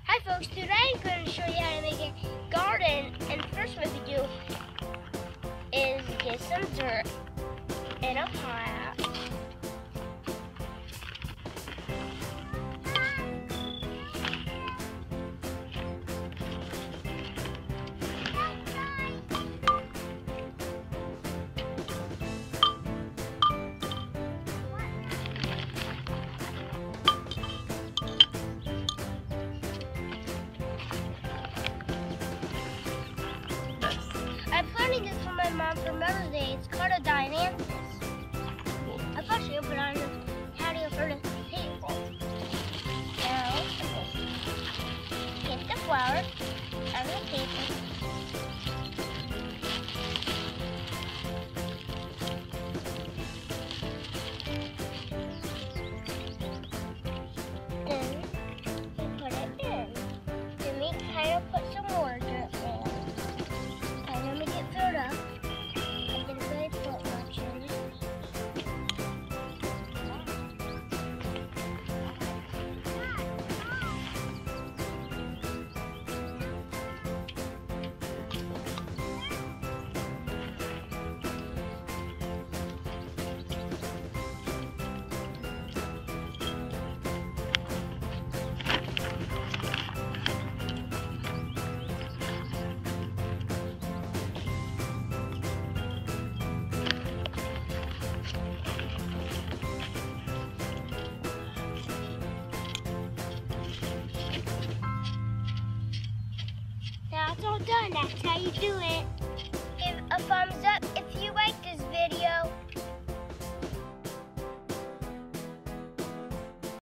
Hi folks, today I'm going to show you how to make a garden, and first what you do is get some dirt in a pot. I'm planning this for my mom for Mother's Day. It's called a Dianthus. I thought she would put on the patio for the table. Now, get the flour on the table. Then we put it in. Then we kind of put some more dirt in. And then we get filled up. And then we put much in. Now it's all done. That's how you do it. Give a thumbs up